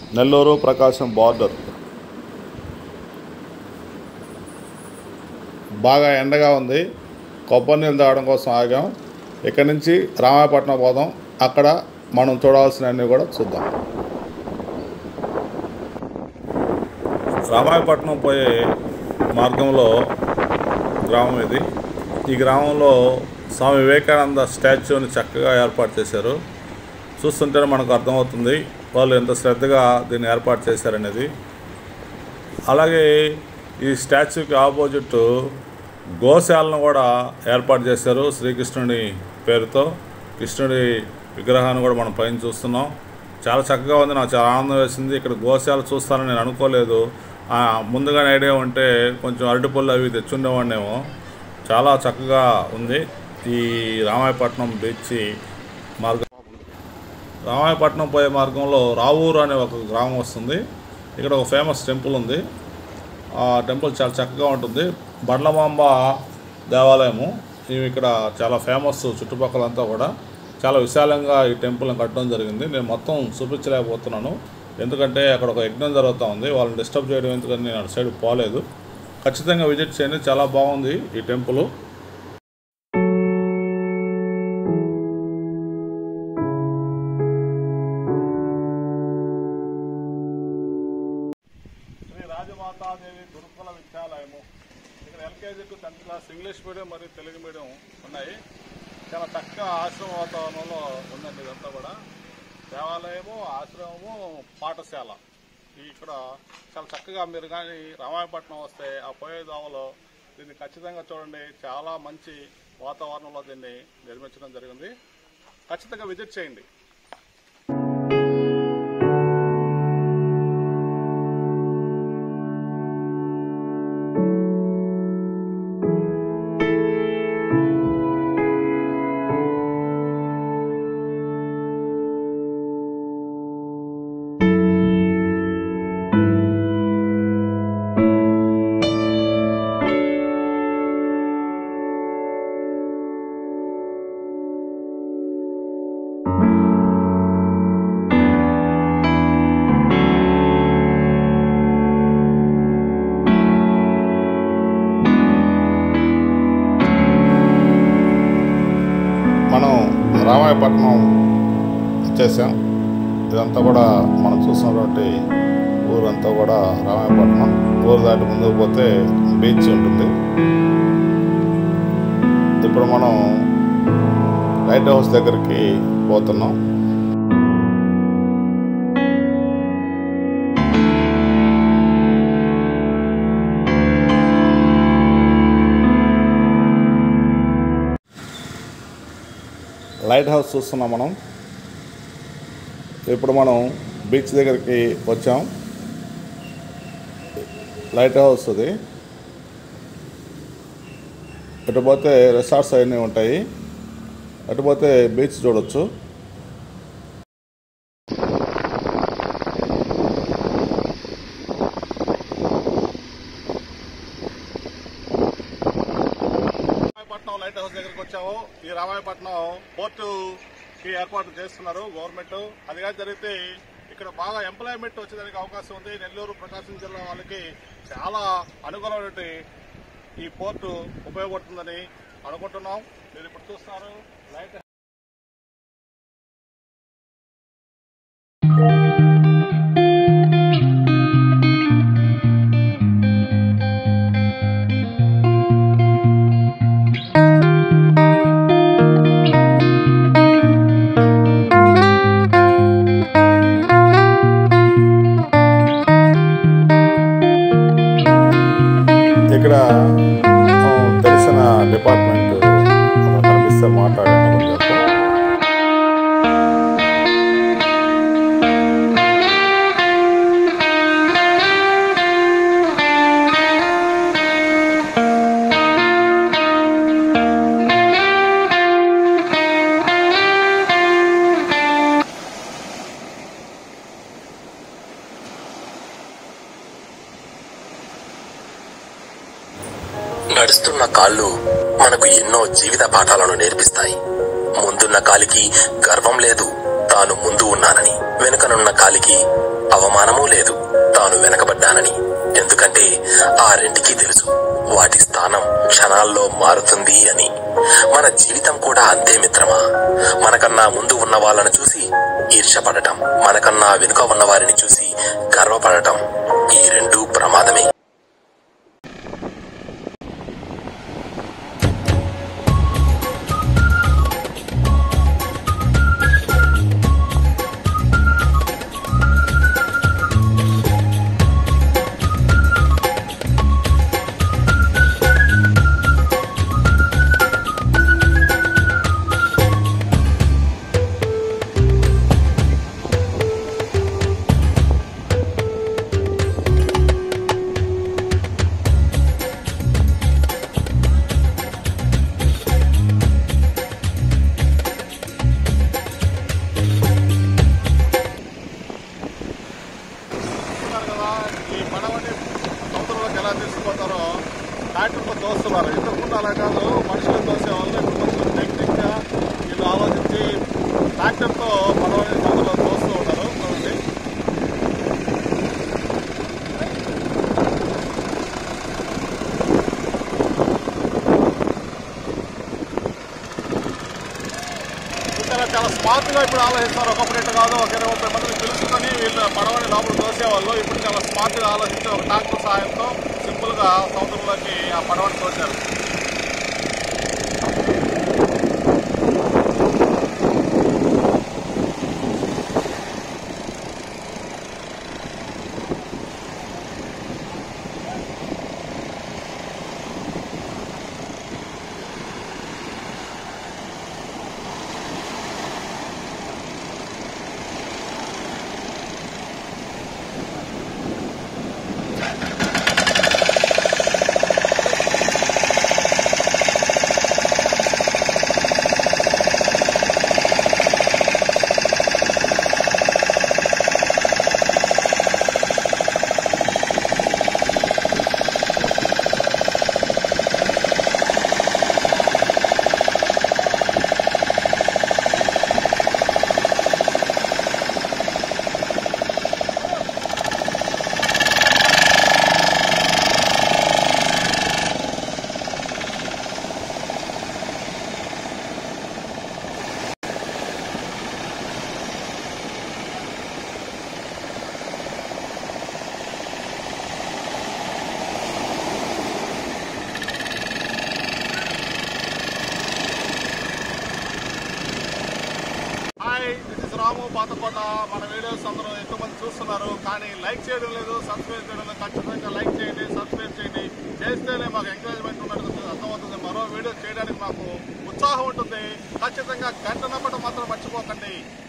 Nellore Prakasam border. బాగా ఎండగా ఉంది. కొబ్బరి నీళ్ళు తాగడం కోసం ఆగాం. ఇక్కడి నుంచి రామాయపట్నం పోదాం. అక్కడ మనం చూడాల్సినవన్నీ కూడా చూద్దాం. రామాయపట్నం పోయే మార్గంలో గ్రామం ఇది. ఈ గ్రామంలో స్వామి వివేకానంద స్టాచ్యూని చక్కగా ఏర్పాటు చేశారు. చూస్తుంటే మనకు అర్థమవుతుంది వాళ్ళు ఎంత శ్రద్ధగా దీన్ని ఏర్పాటు చేశారనేది. అలాగే ఈ స్టాచ్యూకి ఆపోజిట్ గోశాలను కూడా ఏర్పాటు చేశారు. శ్రీకృష్ణుడి పేరుతో కృష్ణుడి విగ్రహాన్ని కూడా మనం పైన చూస్తున్నాం. చాలా చక్కగా ఉంది. నాకు చాలా ఆనందం వేసింది. ఇక్కడ గోశాల చూస్తానని నేను అనుకోలేదు. ముందుగానే ఐడియా ఉంటే కొంచెం అరటిపళ్ళు అవి తెచ్చుండేవాడినేమో. చాలా చక్కగా ఉంది ఈ రామాయపట్నం బీచ్ మార్గం. రామాయపట్నం పోయే మార్గంలో రావూరు అనే ఒక గ్రామం వస్తుంది. ఇక్కడ ఒక ఫేమస్ టెంపుల్ ఉంది. ఆ టెంపుల్ చాలా చక్కగా ఉంటుంది. బండ్లమాంబ దేవాలయము. ఇవి ఇక్కడ చాలా ఫేమస్. చుట్టుపక్కలంతా కూడా చాలా విశాలంగా ఈ టెంపుల్ని కట్టడం జరిగింది. నేను మొత్తం చూపించలేకపోతున్నాను, ఎందుకంటే అక్కడ ఒక యజ్ఞం జరుగుతూ ఉంది. వాళ్ళని డిస్టర్బ్ చేయడం ఎందుకని నేను అటు సైడ్ పోలేదు. ఖచ్చితంగా విజిట్ చేయండి. చాలా బాగుంది ఈ టెంపుల్. శ్రీ రాజమాతాదేవి గురుకుల విద్యాలయము. ఇక్కడ LKG to 10th class English medium మరియు తెలుగు మీడియం ఉన్నాయి. చాలా చక్కగా ఆశ్రమ వాతావరణంలో ఉందండి. ఇదంతా కూడా దేవాలయము, ఆశ్రమము, పాఠశాల. ఇక్కడ చాలా చక్కగా మీరు కానీ రామాయపట్నం వస్తే ఆ పోయే దోవలో దీన్ని ఖచ్చితంగా చూడండి. చాలా మంచి వాతావరణంలో దీన్ని నిర్మించడం జరిగింది. ఖచ్చితంగా విజిట్ చేయండి. మనం రామాయపట్నం వచ్చేసాం. ఇదంతా కూడా మనం చూసినటువంటి ఊరంతా కూడా రామాయపట్నం. ఊరు దాటి ముందుకు పోతే బీచ్ ఉంటుంది. ఇప్పుడు మనం లైట్ హౌస్ దగ్గరికి పోతున్నాం. లైట్ హౌస్ చూస్తున్నాం మనం. ఇప్పుడు మనం బీచ్ దగ్గరికి వచ్చాం. లైట్ హౌస్ అది. ఇటు పోతే రిసార్ట్స్ అవన్నీ ఉంటాయి. అటు పోతే బీచ్ చూడొచ్చు. లైట్ హౌస్ దగ్గరికి వచ్చాము. ఈ రామాయపట్నం పోర్టుకి ఏర్పాటు చేస్తున్నారు గవర్నమెంట్. అదిగా జరిగితే ఇక్కడ బాగా ఎంప్లాయ్మెంట్ వచ్చేదానికి అవకాశం ఉంది. నెల్లూరు ప్రకాశం జిల్లా వాళ్ళకి చాలా అనుకూలమైన ఈ పోర్టు ఉపయోగపడుతుందని అనుకుంటున్నాం. మీరు ఇప్పుడు చూస్తున్నారు లైట్. ఇక్కడ తెలిసిన డిపార్ట్మెంట్ కనిపిస్తే మాట్లాడాను. నడుస్తున్న కాళ్ళు మనకు ఎన్నో జీవిత పాఠాలను నేర్పిస్తాయి. ముందున్న కాలికి గర్వం లేదు, తాను ముందు ఉన్నానని, వెనుకనున్న కాలికి అవమానమూ లేదు తాను వెనకబడ్డానని. ఎందుకంటే ఆ రెంటికి తెలుసు వాటి స్థానం క్షణాల్లో మారుతుంది అని. మన జీవితం కూడా అంతే మిత్రమా. మనకన్నా ముందు ఉన్న వాళ్ళను చూసి ఈర్ష్యపడటం, మనకన్నా వెనుక ఉన్న వారిని చూసి గర్వపడటం, ఈ రెండూ ప్రమాదమే. ఎలా తీసుకుపోతారో ట్రాక్టర్తో తోస్తున్నారు. ఇంతకుముందు అలా కాదు, మనుషులు తోసేవాళ్ళు. ఇప్పుడు కొంచెం టెక్నిక్గా వీళ్ళు ఆలోచించి ట్రాక్టర్తో పడవని అందులో తోస్తూ ఉంటారు. చూడండి, చాలా స్మార్ట్గా ఇప్పుడు ఆలోచిస్తారు. ఒకప్పుడు ఇట్లా కాదు, ఒక 20-30 మందిని పిలుచుకొని వీళ్ళు పడవని లోపల తోసేవాళ్ళు. ఇప్పుడు చాలా స్మార్ట్గా ఆలోచించి ఒక ట్రాక్టర్ సాయంతో సింపుల్గా సముద్రంలోకి ఆ పడవని తోశారు. రాము పాతకోట. మన వీడియోస్ అందరూ ఎక్కువ మంది చూస్తున్నారు, కానీ లైక్ చేయడం లేదు, సబ్స్క్రైబ్ చేయడం లేదు. ఖచ్చితంగా లైక్ చేయండి, సబ్స్క్రైబ్ చేయండి. చేస్తేనే మాకు ఎంకరేజ్మెంట్ ఉన్నట్టు అర్థమవుతుంది. మరో వీడియో చేయడానికి మాకు ఉత్సాహం ఉంటుంది. ఖచ్చితంగా గంట నమ్మడం మాత్రం మర్చిపోకండి.